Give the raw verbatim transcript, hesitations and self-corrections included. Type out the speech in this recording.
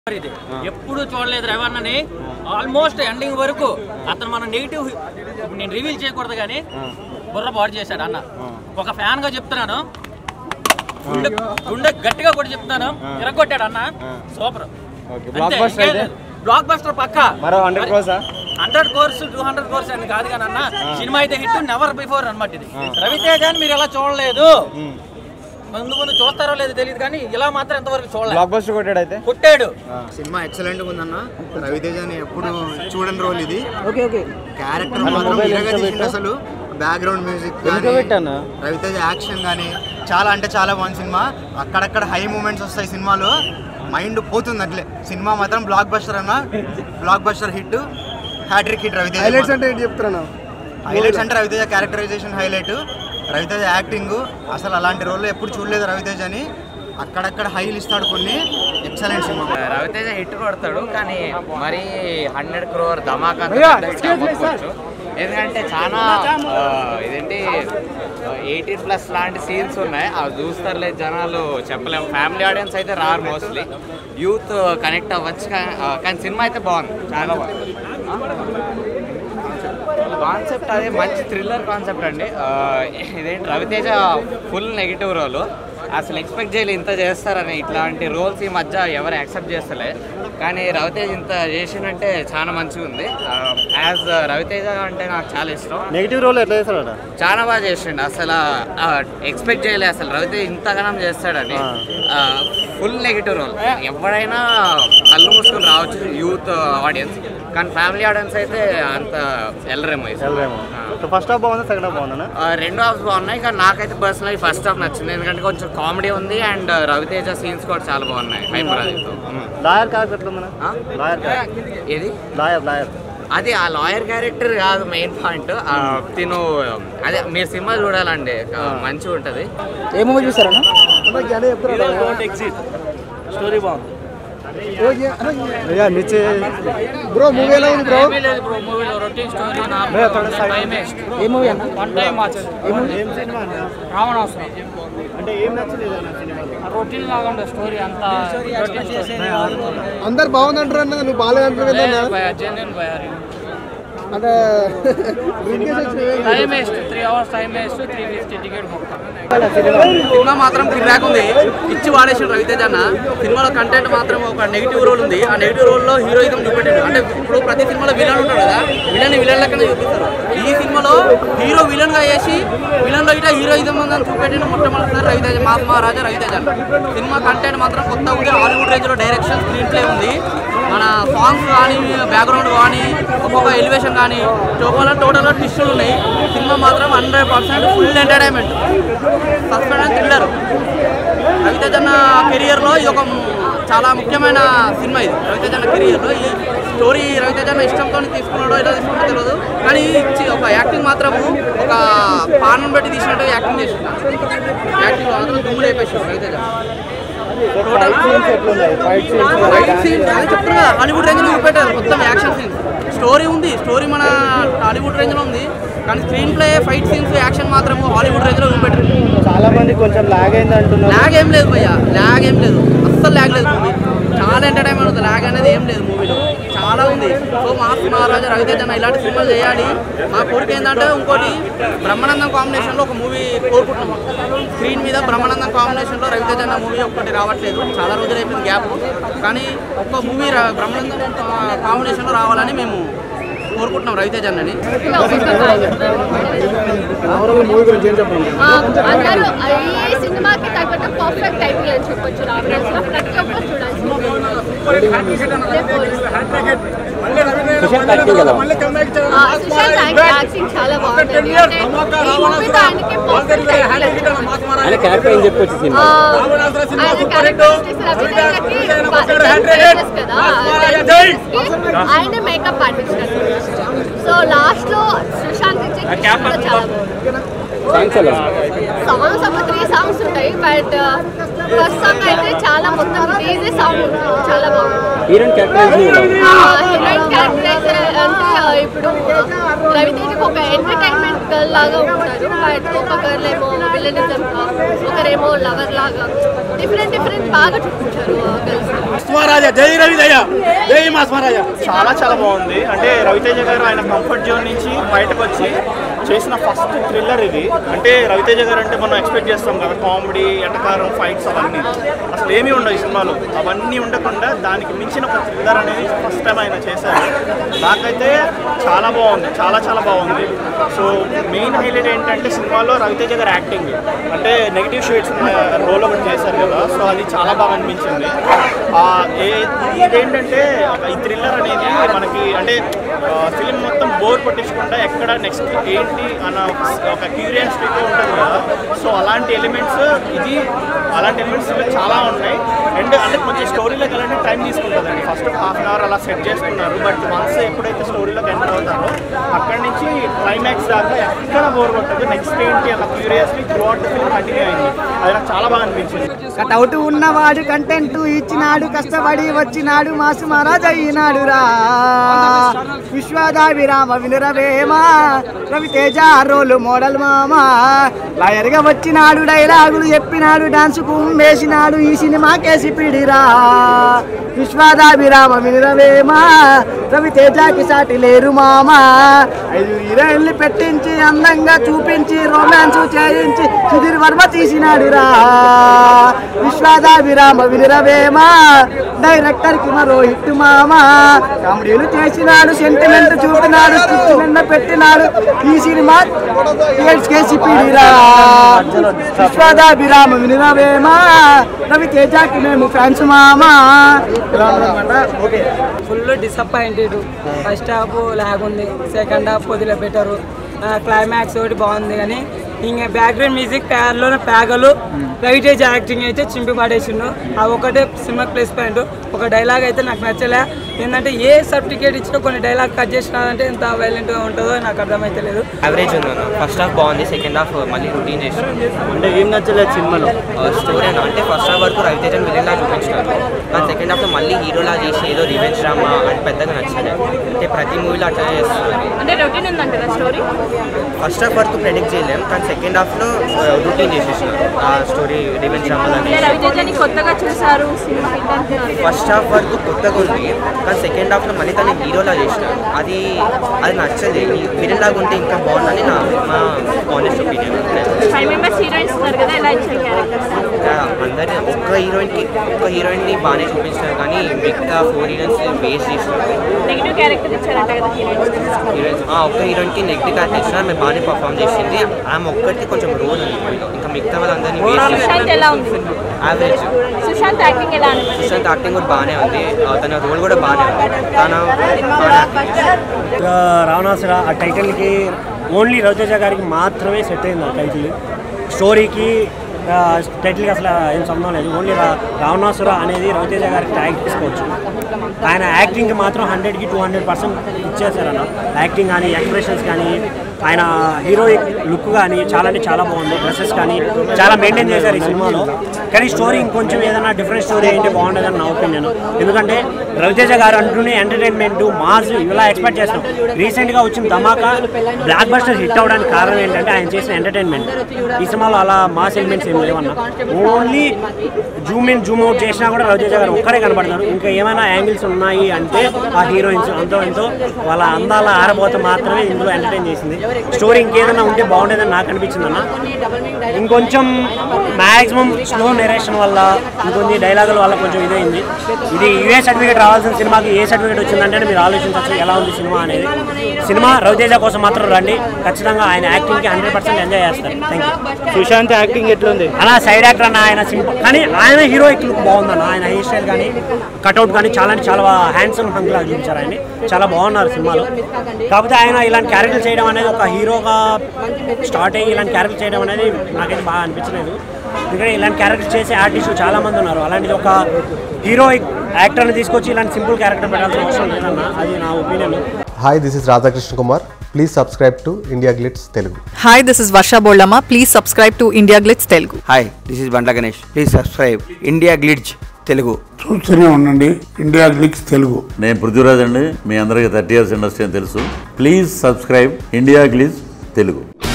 ఎప్పుడు చూడలేదు రవణని almost ending వరకు అతను మన నెగిటివ్ నేను రివీల్ చేయకూడదు కానీ బుర్ర బాడీ చేశాడు అన్న. ఒక ఫ్యాన్ గా చెప్తున్నాను, గుండె గట్టిగా కూడా చెప్తాను, తిరగొట్టాడు అన్న. సూపర్, బ్లాక్ బస్టర్ పక్క. Hundred crores two hundred crores అని కాదు కానీ అన్న, సినిమా అయితే హిట్ నెవర్ బిఫోర్ అనమాట. ఇది రవితేజ అని మీరు ఎలా చూడలేదు, ముందు ముందు చూస్తారో లేదో తెలియదు కానీ ఇలా మాత్రం ఎంతవరకు చూడలేదు. బ్లాక్ బస్టర్ కొట్టాడు, అయితే కొట్టాడు. సినిమా ఎక్సలెంట్ ఉందన్న. రవితేజని ఎప్పుడు చూడని రోల్ ఇది. క్యారెక్టర్ మాత్రం ఇలాగా తీసిండు. అసలు బ్యాక్గ్రౌండ్ మ్యూజిక్ రవితేజ యాక్షన్ కానీ చాలా అంటే చాలా బాగుంది సినిమా. అక్కడక్కడ హై మూమెంట్స్ వస్తాయి సినిమాలో, మైండ్ పోతుంది అట్లే. సినిమా మాత్రం బ్లాక్ బస్టర్ అన్న, blockbuster hit, hattrick hit. Ravi Teja highlights అంటే ఏంటి చెప్తున్నా? హైలైట్స్ అంటే Ravi Teja characterisation highlight, Ravi Teja acting. అసలు అలాంటి రోల్లో ఎప్పుడు చూడలేదు రవితేజ అని. అక్కడక్కడ హైలు ఇస్తాడు కొన్ని. Excellent cinema. రవితేజ హిట్ కొడతాడు కానీ మరి హండ్రెడ్ క్రోర్ ధమాకా అవ్వకపోవచ్చు. ఎందుకంటే చాలా ఇదేంటి ఎయిటీన్ ప్లస్ లాంటి సీన్స్ ఉన్నాయి, అవి చూస్తారులేదు జనాలు, చెప్పలేము. ఫ్యామిలీ ఆడియన్స్ అయితే రారు, మోస్ట్లీ యూత్ కనెక్ట్ అవ్వచ్చు. కానీ సినిమా అయితే బాగుంది, చాలా బాగుంది. కాన్సెప్ట్ అదే మంచి థ్రిల్లర్ కాన్సెప్ట్ అండి. ఇదేంటి రవితేజ ఫుల్ నెగిటివ్ రోల్, అసలు ఎక్స్పెక్ట్ చేయలేదు ఇంత చేస్తారని. ఇట్లాంటి రోల్స్ ఈ మధ్య ఎవరు యాక్సెప్ట్ చేస్తలే, కానీ రవితేజ ఇంత చేసిందంటే చాలా మంచిగా ఉంది. యాజ్ రవితేజ అంటే నాకు చాలా ఇష్టం. నెగిటివ్ రోల్ ఎట్లా చేస్తాడు? చాలా బాగా చేసిండు. అసలు ఎక్స్పెక్ట్ చేయలేదు అసలు రవితేజ ఇంతగానం చేస్తాడని. ఫుల్ నెగిటివ్ రోల్, ఎవరైనా కళ్ళు మూసుకొని రావచ్చు యూత్ ఆడియన్స్, కానీ ఫ్యామిలీ ఆడియన్స్ అయితే అంత వెళ్ళరేమో. ఫస్ట్ హాఫ్ బాగుంది, సెకండ్ హాఫ్ బాగుందా? రెండు హాఫ్స్ బాగున్నాయి, కానీ నాకైతే పర్సనల్ ఫస్ట్ హాఫ్ నచ్చింది. ఎందుకంటే కొంచెం కామెడీ ఉంది అండ్ రవితేజ సీన్స్ కూడా చాలా బాగున్నాయి. హైపరాదితో లాయర్ క్యారెక్టర్ ఏది లాయర్ లాయర్ అది ఆ లాయర్ క్యారెక్టర్ కాదు మెయిన్ పాయింట్. తిను అదే మీరు సినిమా చూడాలండి, మంచిగా ఉంటుంది. ఏ మూవీ చూసారన్నా? స్టోరీ బాగుంది బ్రో. మూవీ ఎలా ఉంది బ్రో? మూవీలో రొటీన్ స్టోరీ. ఏ మూవీ అన్న? One time watch. రావణాసురం అంటే ఏం నచ్చలేదు రొటీన్ లాగా ఉండే స్టోరీ అంతా. అందరు బాగుందంటారు అన్న, నువ్వు బాగాలేదంటారు జెన్యున్ బయారు అంటే time waste, three hours time waste, three fifty ticket మొక్క. సినిమా మాత్రం కిరాక్ ఉంది, ఇచ్చి వాడేసాడు రవితేజ అన్న. సినిమాలో కంటెంట్ మాత్రం ఒక నెగిటివ్ రోల్ ఉంది, ఆ నెగిటివ్ రోల్లో హీరోయిజం చూపెట్టాడు. అంటే ఇప్పుడు ప్రతి సినిమాలో విలన్ ఉంటాడు కదా, విలన్ విలన్ లెక్కనే చూపిస్తారు. ఈ సినిమాలో హీరో విలన్ గా వేసి విలన్ లో ఇట్లా హీరోయిజం ఉందని చూపెట్టిన మొట్టమొదటిసారి రవితేజ, మా మహారాజా రవితేజ అన్న. సినిమా కంటెంట్ మాత్రం కొత్తగా ఉంది, హాలీవుడ్ రేంజ్ లో డైరెక్షన్, స్క్రీన్ ప్లే ఉంది. మన సాంగ్స్ కానీ బ్యాక్గ్రౌండ్ కానీ ఒక్కొక్క ఎలివేషన్ కానీ టోటల్ టోటల్గా ట్విస్టులు ఉన్నాయి. సినిమా మాత్రం hundred percent full entertainment, suspense and thriller. Ravi Teja అన్న కెరియర్లో ఇది ఒక చాలా ముఖ్యమైన సినిమా. ఇది రవితేజ అన్న కెరియర్లో ఈ స్టోరీ రవితేజ అన్న ఇష్టంతో తీసుకున్నాడో ఎలా తీసుకున్నాడో తెలియదు, కానీ ఇచ్చి ఒక యాక్టింగ్ మాత్రము ఒక పానం పెట్టి తీసినట్టు యాక్టింగ్ చేసి యాక్టింగ్ మాత్రం దుమ్ములు అయిపోయాడు రవితేజ. చెప్తున్నా హాలీవుడ్ రేంజ్ లో చూపెట్టారు మొత్తం యాక్షన్ సీన్స్. స్టోరీ ఉంది, స్టోరీ మన హాలీవుడ్ రేంజ్ లో ఉంది, కానీ screenplay, fight scenes, action మాత్రం హాలీవుడ్ రేంజ్ లో చూపెట్టారు. చాలా మంది కొంచెం లాగ్ అయింది అంటున్నారు. లాగ్ ఏం లేదు భయ్య, లాగ్ ఏం లేదు, అస్సలు లాగ్ లేదు. మూవీ చాలా ఎంటర్టైన్మెంట్ ఉంది, లాగ్ అనేది ఏం లేదు మూవీలో, చాలా ఉంది. సో మా మహారాజా రవితేజ అన్న ఇలాంటి సినిమాలు చేయాలి. మా కోరిక ఏంటంటే ఇంకోటి బ్రహ్మానందం కాంబినేషన్లో ఒక మూవీ కోరుకుంటున్నాం. స్క్రీన్ మీద బ్రహ్మానందం కాంబినేషన్లో రవితేజ అన్న మూవీ ఒకటి రావట్లేదు, చాలా రోజులు అయిపోయింది గ్యాప్, కానీ ఒక్క మూవీ బ్రహ్మానందం కాంబినేషన్లో రావాలని మేము కోరుకుంటున్నాం రవితేజ అన్నని. అందరూ ఈ సినిమాకి తగ్గట్టు పర్ఫెక్ట్ టైటిల్ అని చెప్పొచ్చు. రావణాసురం ప్రతి ఒక్కరు చూడాలి. సుశాంత్ యాక్టింగ్ చాలా బాగుంటుంది. ఈ మూవీతో ఆయనకి పర్ఫెక్ట్ టైటిల్ అని చెప్పొచ్చు. ఆయన క్యారెక్టరిస్టిక్స్ కదా, ఆయన మేకప్ ఆర్టిస్ట్. సో లాస్ట్ లో సుశాంత్ ఇచ్చే సాంగ్స్ ఒక త్రీ సాంగ్స్ ఉంటాయి, బట్ ఫస్ట్ సాంగ్ అయితే చాలా మొత్తం డీజే సాంగ్ చాలా బాగుంది. హీరోయిన్ క్యారెక్టరైజర్ అంటే ఇప్పుడు రవితేజకి ఒక ఎంటర్టైన్మెంట్ గర్ల్ లాగా ఉంటారు, బట్ ఒక గర్ల్ ఏమో విలనిజం, ఒకరేమో లవర్ లాగా, డిఫరెంట్ డిఫరెంట్ బాగా చూపించారు గర్ల్స్. మస్తు మహారాజా, జై రవితేజ, జై మాస్ మహారాజా. చాలా చాలా బాగుంది. అంటే రవితేజ గారు ఆయన కంఫర్ట్ జోన్ నుంచి బయటకు వచ్చి చేసిన ఫస్ట్ థ్రిల్లర్ ఇది. అంటే రవితేజ గారు అంటే మనం ఎక్స్పెక్ట్ చేస్తాం కదా, కామెడీ, ఎటకారం, ఫైట్స్ అవన్నీ అసలు ఏమీ ఉండవు ఈ సినిమాలో. అవన్నీ ఉండకుండా దానికి మించిన ఒక థ్రిల్లర్ అనేది ఫస్ట్ టైం ఆయన చేశారు. నాకైతే చాలా బాగుంది, చాలా చాలా బాగుంది. సో మెయిన్ హైలైట్ ఏంటంటే సినిమాలో రవితేజ గారు యాక్టింగ్, అంటే నెగిటివ్ షేడ్స్ రోల్ ఒకటి చేశారు కదా, సో అది చాలా బాగా అనిపించింది. ఇదేంటంటే ఈ థ్రిల్లర్ అనేది మనకి అంటే ఫిలిం మొత్తం బోర్ పట్టించకుండా ఎక్కడ నెక్స్ట్ ఏంటి అన్న ఒక క్యూరియాసిటీతో ఉంటుంది కదా, సో అలాంటి ఎలిమెంట్స్ ఇది అలాంటి ఎలిమెంట్స్ చాలా ఉన్నాయి. అండ్ అంటే కొంచెం స్టోరీలోకి వెళ్ళాలంటే టైం తీసుకుంటుందండి. ఫస్ట్ హాఫ్ అన్ అవర్ అలా సెట్ చేసుకున్నారు, బట్ వన్స్ ఎప్పుడైతే స్టోరీలోకి ఎంటర్ అవుతారో అక్కడి నుంచి క్లైమాక్స్ దాకా ఎక్కడ బోర్ కొట్టదు. నెక్స్ట్ ఏంటి అన్న curiosity throughout the film continue అయింది. అది నాకు చాలా బాగా అనిపించింది. కటౌట్ ఉన్నవాడు కంటెంట్ ఇచ్చినాడు, కష్టపడి వచ్చినాడు, మాసు మహారాజ్ అయినాడు రా. విశ్వదాభిరామ వినురవేమా, రవితేజ రోలు మోడల్ మామా. లాయర్గా వచ్చినాడు, డైలాగులు చెప్పినాడు, డాన్స్ వేసినాడు, ఈ సినిమా కేసి పిడిరా. విశ్వదాభిరామ వినురవేమా, రవితేజకి సాటి లేరు మామా. ఐదు హీరోయిన్లు పెట్టించి అందంగా చూపించి రొమాన్స్ చేయించి సుధీర్ వర్మ తీసినాడు రా. విశ్వదాభిరామ వినురవేమా, డైరెక్టర్ కి మరో హిట్ మామా. కామెడీలు చేసినాడు, సెంటిమెంట్ చూపినాడు, స్టిచ్ నిండ పెట్టినాడు, ఈ సినిమా కేసి పిడిరా. విశ్వదాభిరామ వినురవేమా, రవితేజకి మేము ఫ్యాన్స్ మామా. Full disappointed. First half lag ఉంది, సెకండ్ హాఫ్ కొద్దిగా బెటరు, క్లైమాక్స్ ఒకటి బాగుంది. కానీ ఇంకా బ్యాక్గ్రౌండ్ మ్యూజిక్ ప్యార్లోనే ప్యాగలు, రవితేజ యాక్టింగ్ అయితే చింపి పడేసిండు. ఆ ఒకటే సినిమా ప్లస్ పాయింట్. ఒక డైలాగ్ అయితే నాకు నచ్చలే. ఏంటంటే ఏ సర్టిఫికేట్ ఇచ్చినా కొన్ని డైలాగ్ కట్ చేసినారంటే ఎంత వైలెంట్గా ఉంటుందో నాకు అర్థమైతే లేదు. యావరేజ్ ఉందన్న. ఫస్ట్ హాఫ్ బాగుంది, సెకండ్ హాఫ్ మళ్ళీ రొటీన్ చేసి. అంటే ఏం నచ్చలేదు సినిమాలో? స్టోరీ అన్న అంటే ఫస్ట్ హాఫ్ వరకు రవితేజన్ విలన్లా చూపించినారు, కానీ సెకండ్ హాఫ్లో మళ్ళీ హీరోలా చేసి ఏదో రివెంజ్ డ్రామా అంటే పెద్దగా నచ్చలేదు. అంటే ప్రతి మూవీలో అట్లా చేస్తున్నారు. ఫస్ట్ హాఫ్ వరకు ప్రెడిక్ట్ చేయలేము, కానీ సెకండ్ హాఫ్లో రొటీన్ చేసేసినారు ఆ స్టోరీ రివెంజ్ డ్రామా. కొత్తగా చూసారు, ఫస్ట్ హాఫ్ వరకు కొత్తగా ఉంది, కానీ సెకండ్ హాఫ్లో మళ్ళీ తను హీరోలా చేసినారు. అది అది నచ్చదు. విలన్ లాగా ఉంటే ఇంకా బాగుందని నా మా ఆనెస్ట్ ఒపీనియన్. అందరి ఒక్క హీరోయిన్కి ఒక్క హీరోయిన్ని బాగానే చూపించినారు, కానీ మిగతా ఫోర్ హీరోయిన్స్ వేస్ట్ చేసినారు. హీరోయిన్స్ ఒక్క హీరోయిన్కి నెగిటివ్ క్యారెక్టర్ ఇచ్చినా మేము బాగానే పర్ఫామ్ చేసింది. ఆమె ఒక్కటి కొంచెం రోల్ ఉంది, ఇంకా మిగతా వాళ్ళందరినీ వేస్ట్. యావరేజ్. సుశాంత్ యాక్టింగ్ కూడా బాగానే ఉంది, తన రోల్ కూడా బాగానే ఉంది. తన రావణాసుర ఆ టైటిల్కి ఓన్లీ రవితేజ గారికి మాత్రమే సెట్ అయింది. ఆ టైటిల్ స్టోరీకి టైటిల్కి అసలు ఏం సంబంధం లేదు. ఓన్లీ రా రావణాసుర అనేది రవితేజ గారికి ట్యాగ్ తీసుకోవచ్చు. ఆయన యాక్టింగ్కి మాత్రం హండ్రెడ్కి టూ హండ్రెడ్ పర్సెంట్ ఇచ్చేసారన్న. యాక్టింగ్ కానీ, ఎక్స్ప్రెషన్స్ కానీ, ఆయన హీరోయిక్ లుక్ కానీ చాలా అంటే చాలా బాగుంది. డ్రెస్సెస్ కానీ చాలా మెయింటైన్ చేశారు ఈ సినిమాలో. కానీ స్టోరీ ఇంకొంచెం ఏదైనా డిఫరెంట్ స్టోరీ అయితే బాగుండేదని నా ఒపీనియన్. ఎందుకంటే రవితేజ గారు అంటూనే ఎంటర్టైన్మెంట్, మాస్ ఇలా ఎక్స్పెక్ట్ చేస్తాం. రీసెంట్గా వచ్చిన ధమాకా బ్లాక్ బస్టర్ హిట్ అవ్వడానికి కారణం ఏంటంటే ఆయన చేసిన ఎంటర్టైన్మెంట్. ఈ సినిమాలో అలా మాస్ ఎలిమెంట్స్ ఏమి లేవన్నా. Only zoom in zoom out చేసినా కూడా రవితేజ గారు ఒక్కరే కనపడతారు. ఇంకా ఏమైనా యాంగిల్స్ ఉన్నాయి అంటే ఆ హీరోయిన్స్ అంతో ఎంతో వాళ్ళ అందాల ఆరబోత మాత్రమే ఇందులో ఎంటర్టైన్ చేసింది. స్టోరీ ఇంకేదైనా ఉంటే బాగుండేదని నాకు అనిపించింది అన్న. ఇంకొంచెం మ్యాక్సిమం స్లో నెరేషన్ వల్ల, ఇంకొంచెం డైలాగుల వల్ల కొంచెం ఇదైంది. ఇది యూఏ సర్టిఫికేట్ రావాల్సిన సినిమాకి ఏ సర్టిఫికేట్ వచ్చిందంటే మీరు ఆలోచించవచ్చు ఎలా ఉంది సినిమా అనేది. సినిమా రవితేజ కోసం మాత్రం రండి, ఖచ్చితంగా ఆయన యాక్టింగ్కి హండ్రెడ్ పర్సెంట్ ఎంజాయ్ చేస్తారు. Thank you. సుశాంత్ యాక్టింగ్ ఎట్లుంది అలా సైడ్ యాక్టర్ అన్న, ఆయన సింపుల్ కానీ ఆయన హీరోయిక్ లుక్ బాగుందన్న. ఆయన హెయిర్ స్టైల్ కానీ, కట్అవుట్ కానీ చాలా అంటే చాలా హ్యాండ్సమ్ హంగ్ లాగా చూపించారు ఆయన్ని. చాలా బాగున్నారు సినిమాలో. కాకపోతే ఆయన ఇలాంటి క్యారెక్టర్ చేయడం అనేది, ఒక హీరోగా స్టార్ట్ అయ్యి ఇలాంటి క్యారెక్టర్ చేయడం అనేది నాకైతే బాగా అనిపించలేదు. ఎందుకంటే ఇలాంటి క్యారెక్టర్ చేసే ఆర్టిస్టులు చాలా మంది ఉన్నారు. అలాంటిది ఒక హీరోయిక్ యాక్టర్ని తీసుకొచ్చి ఇలాంటి సింపుల్ క్యారెక్టర్ పెట్టాల్సిన అవసరం లేదన్న, అది నా opinion. Hi, this is Radhakrishna Kumar. Please subscribe to India Glitz Telugu. Hi, this is Varsha Bollamma. Please subscribe to India Glitz Telugu. Hi, this is Bandla Ganesh. Please subscribe India Glitz Telugu. చూస్తూనే ఉండండి ఇండియా గ్లిట్స్ తెలుగు. నేను పృథ్వీరాజ్ అండి. మీ అందరికీ థర్టీ ఇయర్స్ ఇండస్ట్రీ అని తెలుసు. Please subscribe India Glitz Telugu.